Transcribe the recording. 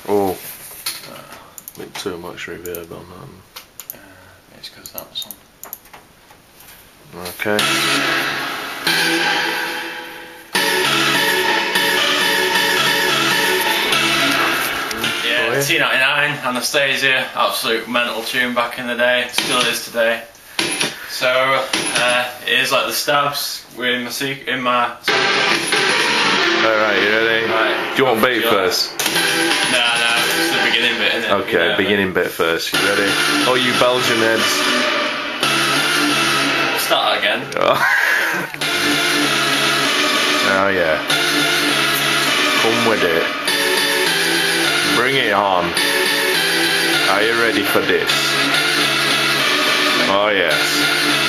Oh, bit too much reverb on It's because that's on. Okay. Yeah, T99, Anastasia, absolute mental tune back in the day, still is today. So, it is like the stabs in my Alright, you ready? Right. Do you want beat first? No, it's the beginning bit, isn't it? Okay, beginning bit first. You ready? Oh, you Belgian heads. We'll start again. Oh yeah. Come with it. Bring it on. Are you ready for this? Oh yes.